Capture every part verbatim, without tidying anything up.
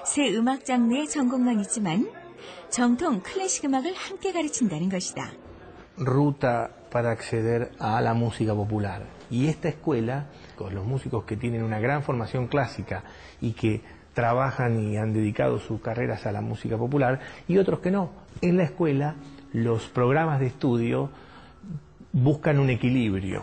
새 음악 장르의 전공만 있지만 정통 클래식 음악을 함께 가르친다는 것이다. Ruta para acceder a la música popular. Y esta escuela, con los músicos que tienen una gran formación clásica y que trabajan y han dedicado sus carreras a la música popular, y otros que no. En la escuela, los programas de estudio buscan un equilibrio.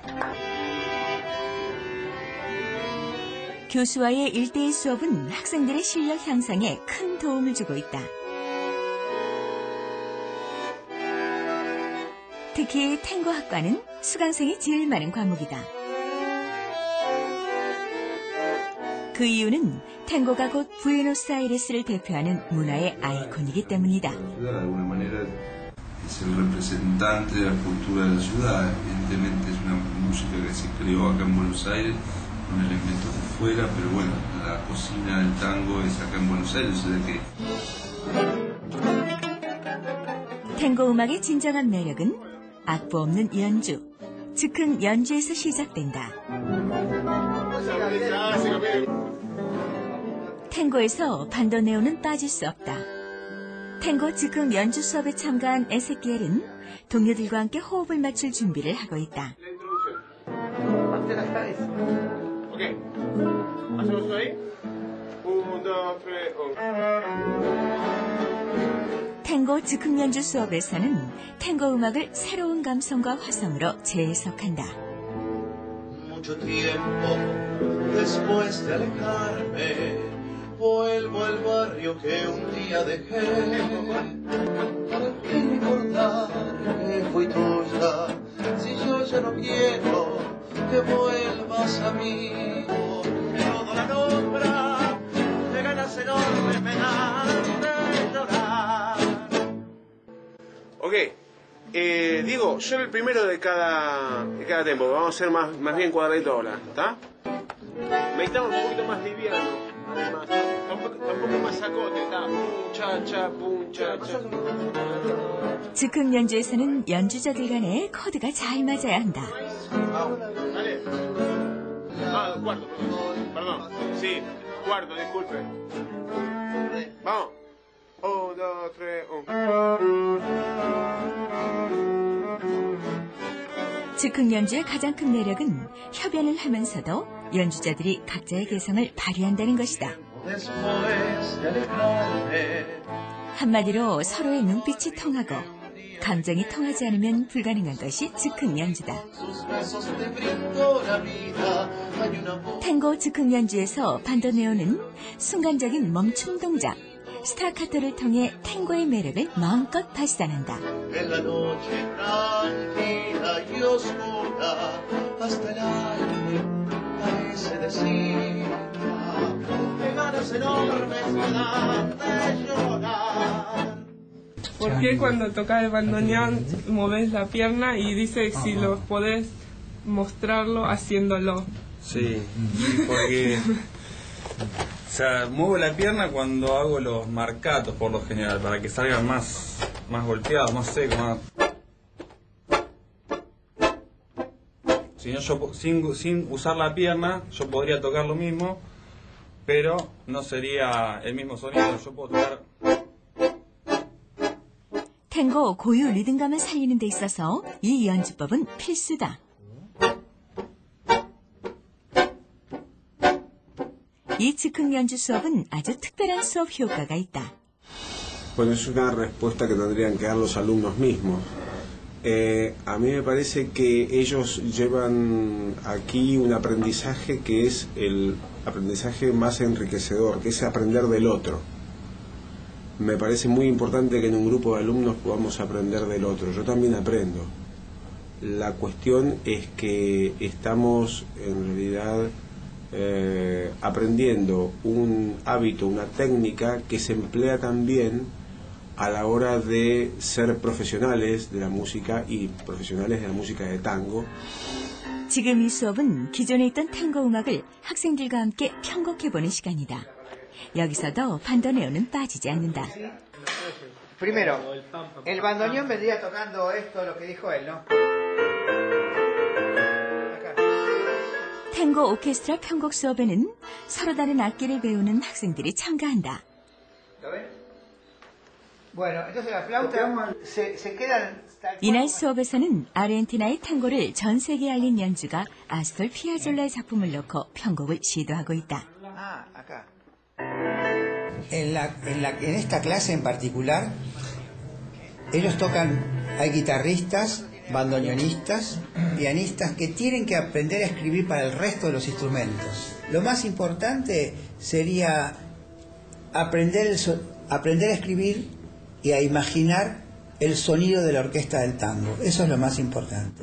교수와의 일대일 수업은 학생들의 실력 향상에 큰 도움을 주고 있다. 특히 탱고 학과는 수강생이 제일 많은 과목이다. 그 이유는 탱고가 곧 부에노스아이레스를 대표하는 문화의 아이콘이기 때문이다. Es el representante de la cultura de la ciudad. Evidentemente es una música que se creó acá en Buenos Aires con elementos de fuera, pero bueno, la cocina del tango es acá en Buenos Aires, o sea que... 탱고 음악의 진정한 매력은 악보 없는 연주, 즉흥 연주에서 시작된다. 탱고에서 반도네온은 빠질 수 없다. 탱고 즉흥 연주 수업에 참가한 에세키엘은 동료들과 함께 호흡을 맞출 준비를 하고 있다. 탱고 즉흥 연주 수업에서는 탱고 음악을 새로운 감성과 화성으로 재해석한다. Mucho tiempo después de alejarme, vuelvo al barrio que un día dejé. ¿Para qué recordar que fui tuya? Si yo ya no quiero que vuelvas a mí. Toda la nombra de ganas enormes me dan de llorar. Ok. Eh, Diego, yo el primero de cada, de cada tempo. Vamos a hacer más, más bien cuadradito ahora, ¿está? Meditamos un poquito más liviano, además. Tampoco, tampoco más sacote, ¿está? Pum, cha, cha, pum, cha, cha. 즉흥 연주에서는 연주자들 간의 코드가 잘 맞아야 한다. Dale. Ah, cuarto, perdón. Perdón. Sí, cuarto, disculpe. Vamos. Un, dos, tres, un. 즉흥 연주의 가장 큰 매력은 협연을 하면서도 연주자들이 각자의 개성을 발휘한다는 것이다. 한마디로 서로의 눈빛이 통하고 감정이 통하지 않으면 불가능한 것이 즉흥 연주다. 탱고 즉흥 연주에서 반도네온은 순간적인 멈춤 동작, 스타카토를 통해 탱고의 매력을 마음껏 발산한다. ¿Por qué cuando tocas el bandoneón moves la pierna y dice si lo podés mostrarlo haciéndolo? Sí, porque o sea, muevo la pierna cuando hago los marcatos por lo general, para que salgan más, más golpeados, más secos, más... Si no, yo sin, sin usar la pierna, yo podría tocar lo mismo, pero no sería el mismo sonido. Yo puedo tocar... 탱고 고유 리듬감을 살리는 데 있어서 이 연주법은 필수다. 이 즉흥 연주 수업은 아주 특별한 수업 효과가 있다. Bueno, es una respuesta que tendrían que dar los alumnos mismos. Eh, a mí me parece que ellos llevan aquí un aprendizaje que es el aprendizaje más enriquecedor, que es aprender del otro. Me parece muy importante que en un grupo de alumnos podamos aprender del otro. Yo también aprendo. La cuestión es que estamos en realidad eh, aprendiendo un hábito, una técnica que se emplea también a la hora de ser profesionales de la música y profesionales de la música de tango. 지금 이 수업은 기존에 있던 탱고 음악을 학생들과 함께 편곡해보는 시간이다. 여기서도 반도네온은 빠지지 않는다. Primero, el bandoneón vendría tocando esto, lo que dijo él, ¿no? 탱고 오케스트라 편곡 수업에는 서로 다른 악기를 배우는 학생들이 참가한다. ¿Lo ven? Bueno, entonces la flauta se, se quedan... 이날 수업에서는 아르헨티나의 탱고를 전 세계에 알린 연주가 아스톨 피아졸라의 작품을 넣고 편곡을 시도하고 있다. Ah, acá. En, la, en, la, en esta clase en particular, ellos tocan, hay guitarristas, bandoneonistas, pianistas que tienen que aprender a escribir para el resto de los instrumentos. Lo más importante sería aprender, el so, aprender a escribir y a imaginar el sonido de la orquesta del tango. Eso es lo más importante.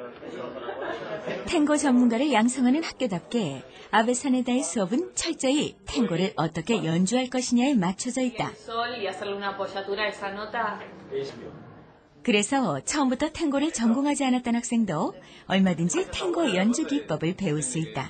탱고 전문가를 양성하는 학교답게 아베사네다의 수업은 철저히 탱고를 어떻게 연주할 것이냐에 맞춰져 있다. 그래서 처음부터 탱고를 전공하지 않았던 학생도 얼마든지 탱고 연주 기법을 배울 수 있다.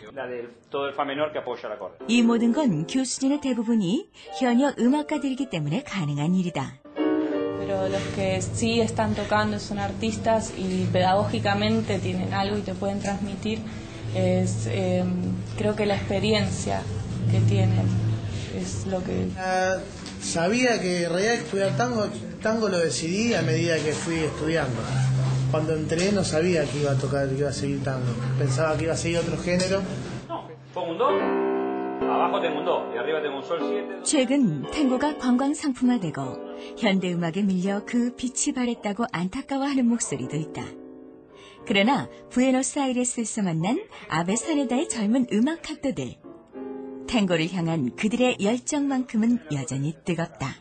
이 모든 건 교수진의 대부분이 현역 음악가들이기 때문에 가능한 일이다. Pero los que sí están tocando son artistas y pedagógicamente tienen algo y te pueden transmitir, es eh, creo que la experiencia que tienen es lo que... Uh, sabía que en realidad estudiar tango, tango lo decidí a medida que fui estudiando. Cuando entré no sabía que iba a tocar, que iba a seguir tango. Pensaba que iba a seguir otro género. No, pongo un do, abajo tengo un do y arriba tengo un sol siete. 최근 탱고가 관광 상품화되고 현대 음악에 밀려 그 빛이 바랬다고 안타까워하는 목소리도 있다. 그러나 부에노스아이레스에서 만난 아베사네다의 젊은 음악학도들. 탱고를 향한 그들의 열정만큼은 여전히 뜨겁다.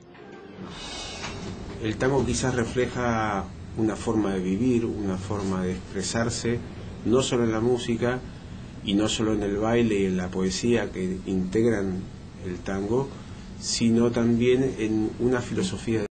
El tango quizás refleja una forma de vivir, una forma de expresarse, no solo en la música y no solo en el baile y en la poesía que integran el tango, sino también en una filosofía